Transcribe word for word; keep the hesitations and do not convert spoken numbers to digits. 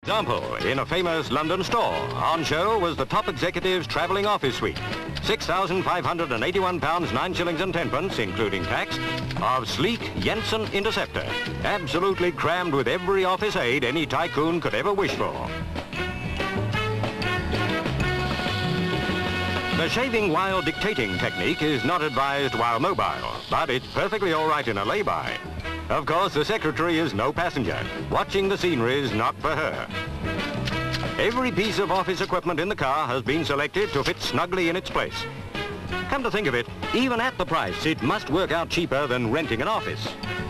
Example, in a famous London store, on show was the top executive's travelling office suite. six thousand five hundred eighty-one pounds, nine shillings and ten pence, including tax, of sleek Jensen Interceptor. Absolutely crammed with every office aid any tycoon could ever wish for. The shaving while dictating technique is not advised while mobile, but it's perfectly all right in a lay-by. Of course, the secretary is no passenger. Watching the scenery is not for her. Every piece of office equipment in the car has been selected to fit snugly in its place. Come to think of it, even at the price, it must work out cheaper than renting an office.